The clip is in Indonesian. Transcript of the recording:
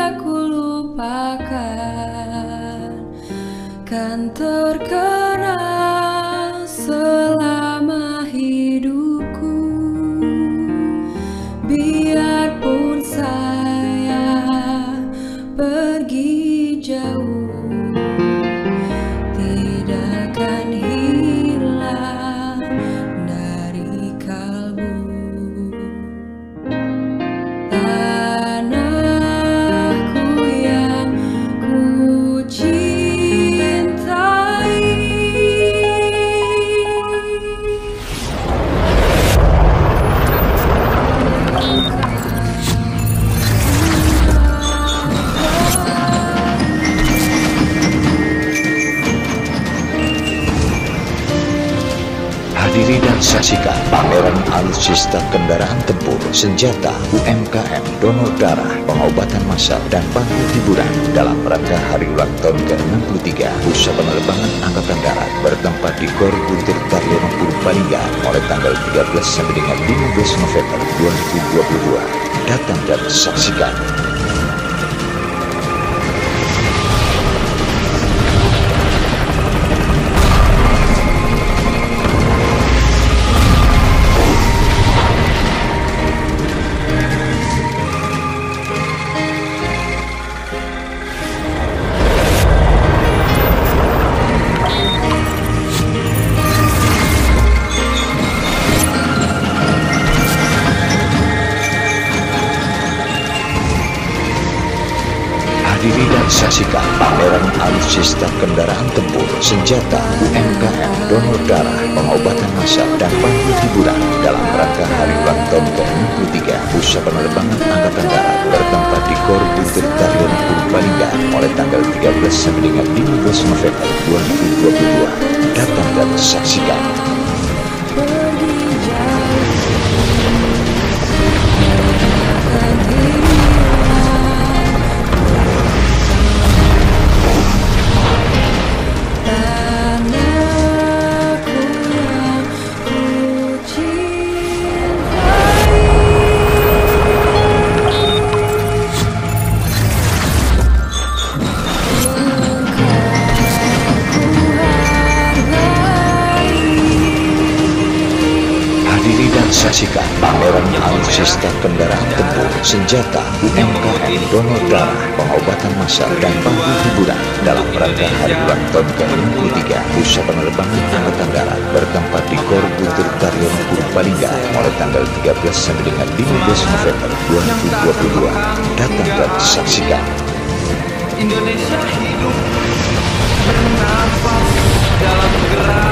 ku lupakan, kan terkenang selama hidupku. Biarpun saya pergi jauh, tidak akan hilang dari kalbu. Tanahku yang ku cintai, Hadiri dan saksikan pameran alutsista kendaraan tempur, senjata, UMKM, donor darah, pengobatan massal, dan bangku hiburan dalam rangka hari ulang tahun ke-63 Pusat Penerbangan Angkatan Darat bertempat di Gor Butir Taryono Purbalingga mulai tanggal 13 sampai dengan 15 November 2022. Datang dan saksikan. Hadiri dan saksikan pameran alutsista kendaraan tempur, senjata, UMKM, donor darah, pengobatan massal, dan bangku hiburan dalam rangka hari ulang tahun ke-63 Pusat Penerbangan Angkatan Darat bertempat di Gor Butir Taryono Purbalingga mulai tanggal 13 sampai dengan 15 November 2022. Datang dan saksikan. Saksikan pameran alutsista kendaraan tempur, senjata, UMKM, donor darah, pengobatan massal, dan bangku hiburan dalam rangka hari ulang tahun ke-63 Pusat Penerbangan Angkatan Darat bertempat di Gor Butir Taryono Purbalingga mulai tanggal 13 sampai dengan 15 November 2022. Datang dan saksikan. Indonesia hidup bernafas dalam gerak